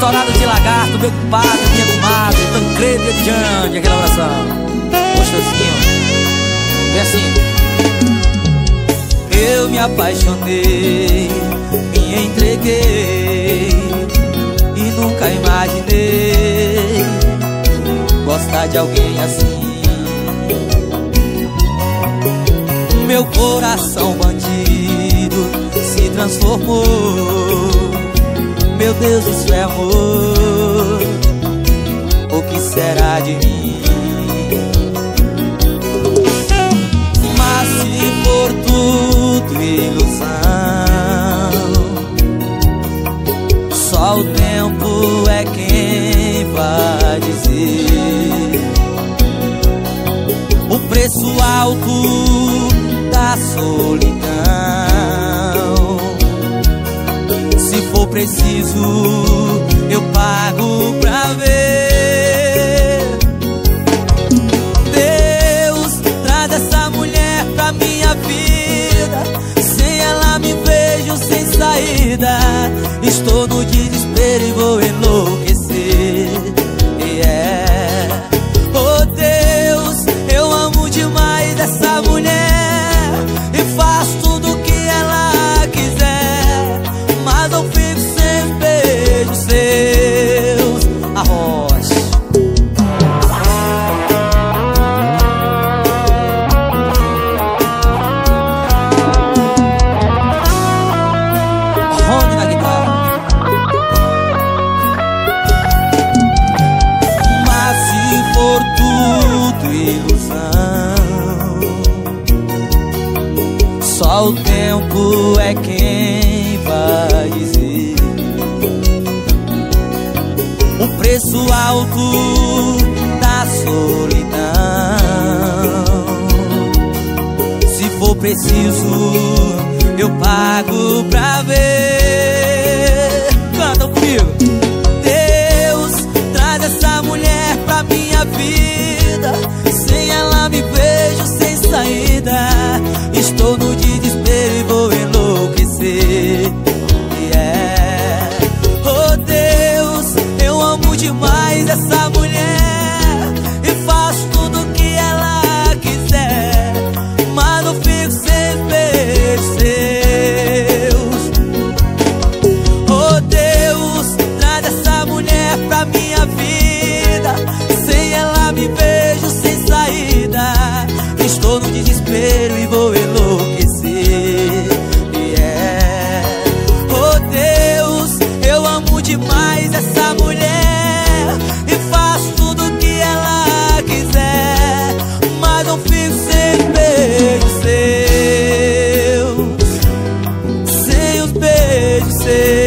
Estourado de lagarto, meu compadre, minha comadre, Tancredo e Ediane, aquela oração gostosinho. É assim. Eu me apaixonei, me entreguei e nunca imaginei gostar de alguém assim. Meu coração bandido se transformou. Meu Deus, isso é amor. O que será de mim? Mas se for tudo ilusão, só o tempo é quem vai dizer o preço alto da solidão. Se for preciso, eu pago pra ver. Deus, traz essa mulher pra minha vida. Sem ela me vejo sem saída. Estou no desespero e vou enlouquecer. Oh Deus, eu amo demais essa mulher e faço tudo o que ela quiser, mas eu fico sem os beijos seus. Arroz. Rony na guitarra. Mas se for tudo ilusão, só o tempo é quem vai dizer o preço alto da solidão. Se for preciso, eu pago pra ver. Canta comigo. Deus, traz essa mulher pra minha vida. Sem ela me vejo sem saída. Estou no desespero e vou enlouquecer. Oh Deus, eu amo demais essa mulher e faço tudo o que ela quiser, mas não fico sem beijos seus. Oh Deus, traz essa mulher pra minha vida. Sem ela me vejo sem saída. Estou no desespero e vou enlouquecer. Oh Deus, eu amo demais essa mulher e faço tudo o que ela quiser, mas não fico sem beijos seus, sem os beijos seus.